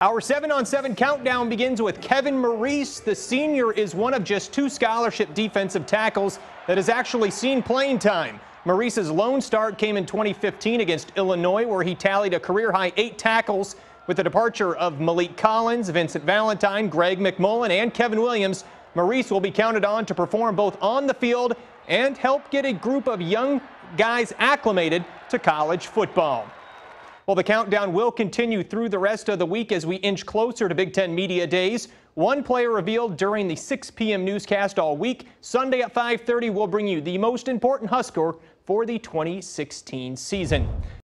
Our 7-on-7 countdown begins with Kevin Maurice. The senior is one of just 2 scholarship defensive tackles that has actually seen playing time. Maurice's lone start came in 2015 against Illinois, where he tallied a career-high 8 tackles. With the departure of Malik Collins, Vincent Valentine, Greg McMullen, and Kevin Williams, Maurice will be counted on to perform both on the field and help get a group of young guys acclimated to college football. Well, the countdown will continue through the rest of the week as we inch closer to Big Ten Media Days. One player revealed during the 6 p.m. newscast all week. Sunday at 5:30, we'll bring you the most important Husker for the 2016 season.